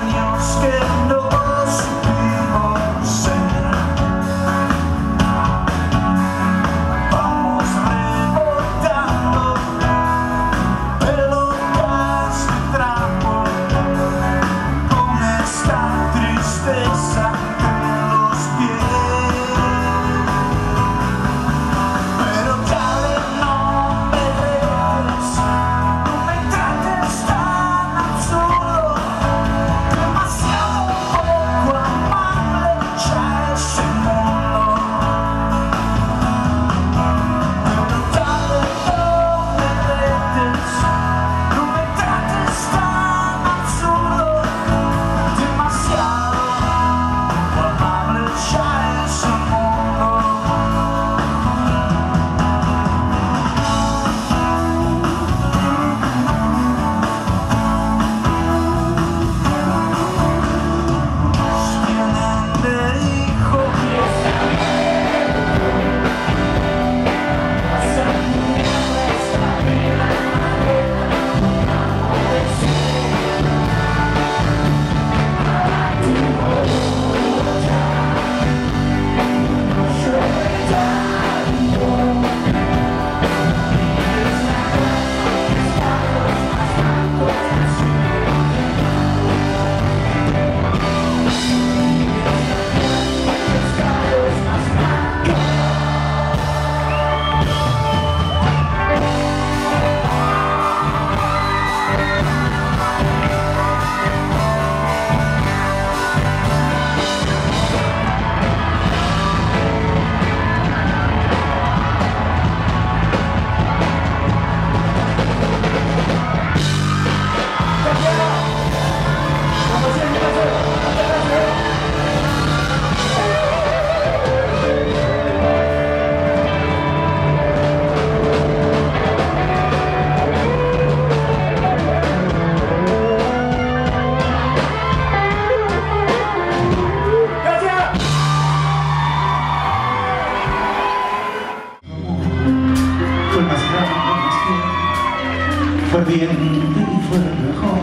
ardiente y fue mejor,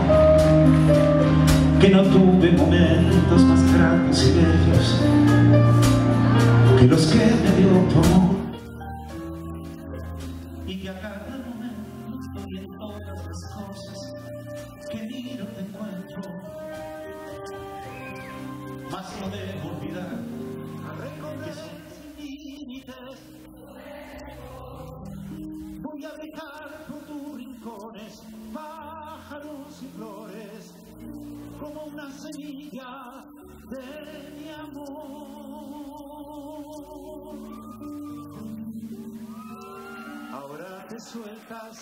que no tuve momentos más gratos y bellos que los que me dio tu amor, y que a cada momento estoy en todas las cosas que miro te encuentro, mas no debo olvidar que son sin límites. Voy a dejar por tus rincones pájaros y flores como una semilla de mi amor. Ahora te sueltas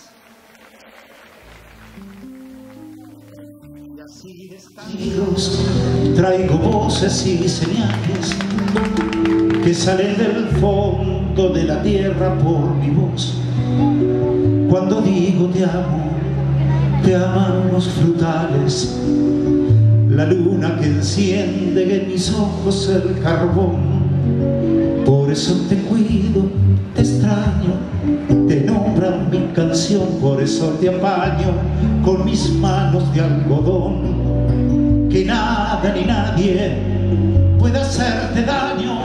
y así descansos. Traigo voces y señales que salen del fondo de la tierra por mi voz. Cuando digo te amo, te aman los frutales, la luna que enciende en mis ojos el carbón. Por eso te cuido, te extraño, te nombran mi canción. Por eso te apaño con mis manos de algodón. Que nada ni nadie pueda hacerte daño.